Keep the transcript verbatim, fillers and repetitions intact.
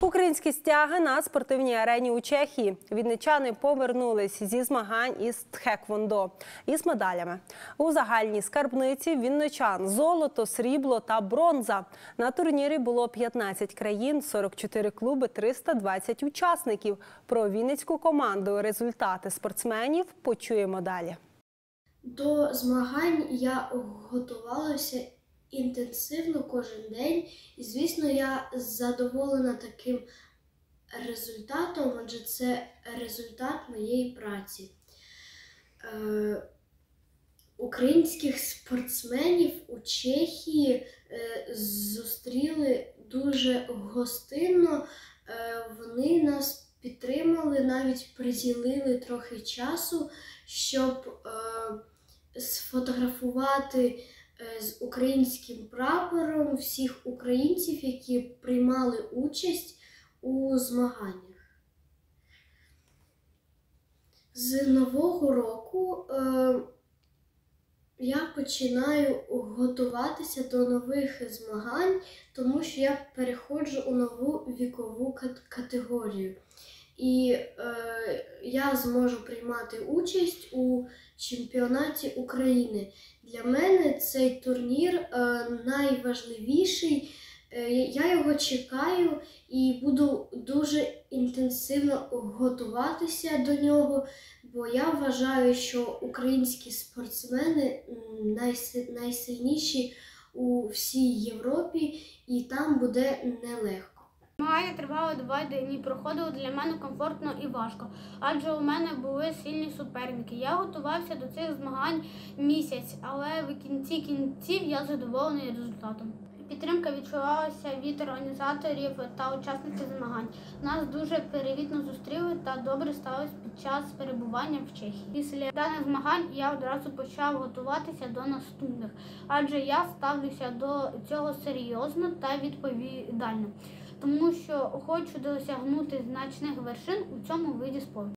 Українські стяги на спортивній арені у Чехії. Вінничани повернулись зі змагань із тхеквондо із медалями. У загальній скарбниці вінничан – золото, срібло та бронза. На турнірі було п'ятнадцять країн, сорок чотири клуби, триста двадцять учасників. Про вінницьку команду, результати спортсменів почуємо далі. До змагань я готувалася інтенсивно кожен день, і, звісно, я задоволена таким результатом, адже це результат моєї праці. Е, українських спортсменів у Чехії е, зустріли дуже гостинно, е, вони нас підтримали, навіть приділили трохи часу, щоб е, сфотографувати з українським прапором всіх українців, які приймали участь у змаганнях. З Нового року е, я починаю готуватися до нових змагань, тому що я переходжу у нову вікову категорію. І е, я зможу приймати участь у чемпіонаті України. Для мене цей турнір е, найважливіший. Е, я його чекаю і буду дуже інтенсивно готуватися до нього, бо я вважаю, що українські спортсмени найсильніші у всій Європі, і там буде нелегко. Змагання тривали два дні, проходило для мене комфортно і важко, адже у мене були сильні суперники. Я готувався до цих змагань місяць, але в кінці кінців я задоволений результатом. Підтримка відчувалася від організаторів та учасників змагань. Нас дуже привітно зустріли та добре ставились під час перебування в Чехії. Після даних змагань я одразу почав готуватися до наступних, адже я ставлюся до цього серйозно та відповідально, тому що хочу досягнути значних вершин у цьому виді спорту.